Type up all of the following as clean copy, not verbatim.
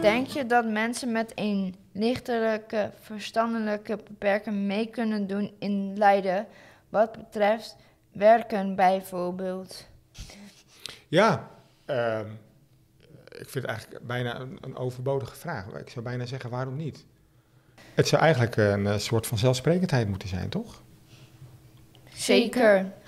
denk je dat mensen met een lichtelijke verstandelijke beperking mee kunnen doen in Leiden wat betreft werken bijvoorbeeld? Ja, ik vind het eigenlijk bijna een overbodige vraag. Ik zou bijna zeggen, waarom niet? Het zou eigenlijk een soort van zelfsprekendheid moeten zijn, toch? Zeker.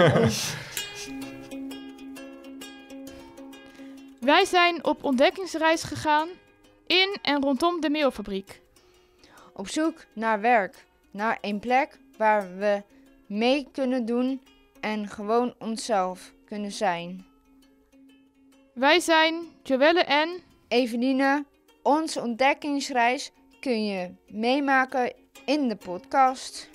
Wij zijn op ontdekkingsreis gegaan in en rondom de meelfabriek. Op zoek naar werk, naar een plek waar we mee kunnen doen en gewoon onszelf kunnen zijn. Wij zijn Joelle en Eveline, onze ontdekkingsreis kun je meemaken in de podcast.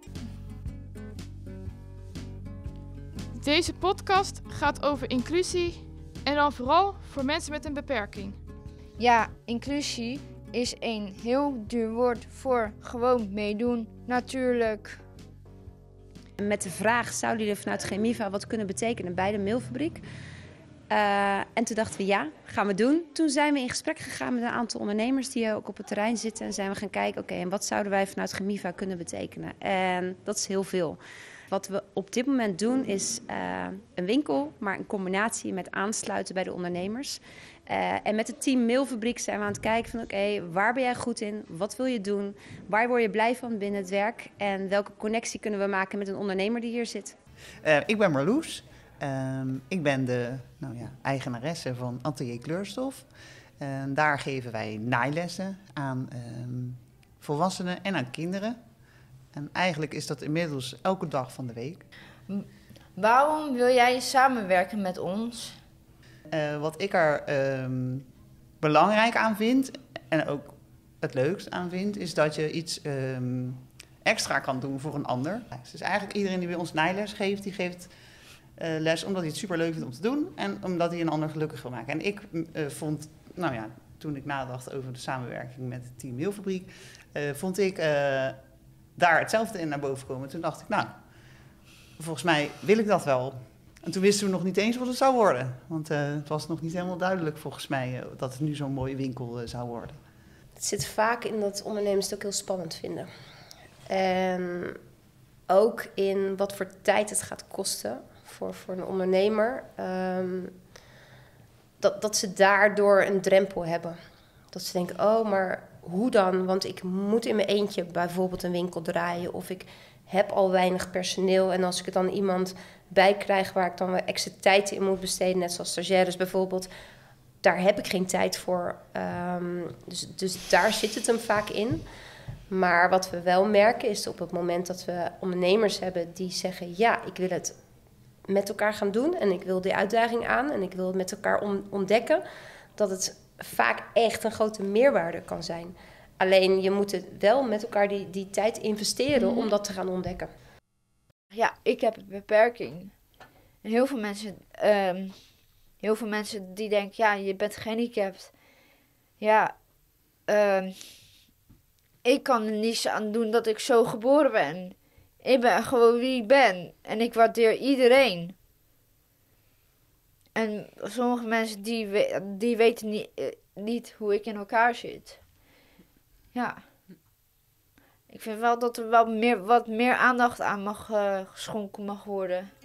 Deze podcast gaat over inclusie en dan vooral voor mensen met een beperking. Ja, inclusie is een heel duur woord voor gewoon meedoen, natuurlijk. Met de vraag, zouden jullie vanuit Chemiva wat kunnen betekenen bij de meelfabriek? En toen dachten we, ja, gaan we doen. Toen zijn we in gesprek gegaan met een aantal ondernemers die ook op het terrein zitten. En zijn we gaan kijken, oké, en wat zouden wij vanuit Chemiva kunnen betekenen? En dat is heel veel. Wat we op dit moment doen is een winkel, maar in combinatie met aansluiten bij de ondernemers. En met het team Meelfabriek zijn we aan het kijken van oké, waar ben jij goed in? Wat wil je doen? Waar word je blij van binnen het werk? En welke connectie kunnen we maken met een ondernemer die hier zit? Ik ben Marloes. Ik ben de eigenaresse van Atelier Kleurstof. Daar geven wij naaillessen aan volwassenen en aan kinderen. En eigenlijk is dat inmiddels elke dag van de week. Waarom wil jij samenwerken met ons? Wat ik er belangrijk aan vind en ook het leukst aan vind, is dat je iets extra kan doen voor een ander. Dus eigenlijk iedereen die bij ons naailes geeft, die geeft les omdat hij het superleuk vindt om te doen en omdat hij een ander gelukkig wil maken. En ik vond, toen ik nadacht over de samenwerking met het team Meelfabriek, vond ik daar hetzelfde in naar boven komen. Toen dacht ik, volgens mij wil ik dat wel. En toen wisten we nog niet eens wat het zou worden. Want het was nog niet helemaal duidelijk volgens mij dat het nu zo'n mooie winkel zou worden. Het zit vaak in dat ondernemers het ook heel spannend vinden. En ook in wat voor tijd het gaat kosten voor een ondernemer. Dat ze daardoor een drempel hebben. Dat ze denken, oh, maar hoe dan? Want ik moet in mijn eentje bijvoorbeeld een winkel draaien. Of ik heb al weinig personeel. En als ik er dan iemand bij krijg waar ik dan weer extra tijd in moet besteden, net zoals stagiaires bijvoorbeeld, daar heb ik geen tijd voor. Dus daar zit het hem vaak in. Maar wat we wel merken is op het moment dat we ondernemers hebben die zeggen, ja, ik wil het met elkaar gaan doen en ik wil die uitdaging aan en ik wil het met elkaar ontdekken, dat het vaak echt een grote meerwaarde kan zijn. Alleen je moet het wel met elkaar die tijd investeren om dat te gaan ontdekken. Ja, ik heb een beperking. En heel veel mensen die denken, ja, je bent gehandicapt. Ja, ik kan er niets aan doen dat ik zo geboren ben. Ik ben gewoon wie ik ben. En ik waardeer iedereen. En sommige mensen die weten niet hoe ik in elkaar zit. Ja. Ik vind wel dat er wat meer aandacht aan geschonken mag worden.